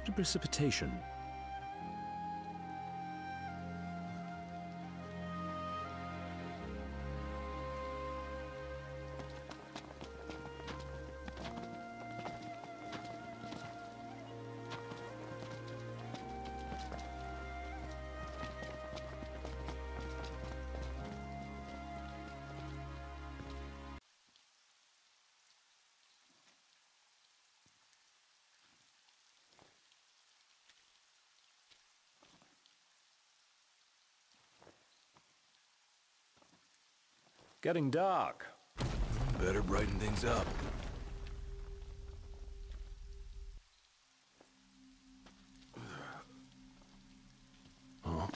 Precipitation. Getting dark. Better brighten things up. Huh?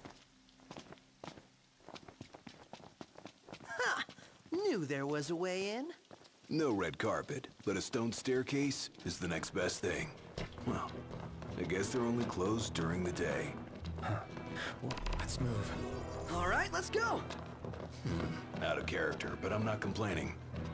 Ha! Knew there was a way in. No red carpet, but a stone staircase is the next best thing. Well, I guess they're only closed during the day. Huh. Well, let's move. All right, let's go. Out of character, but I'm not complaining.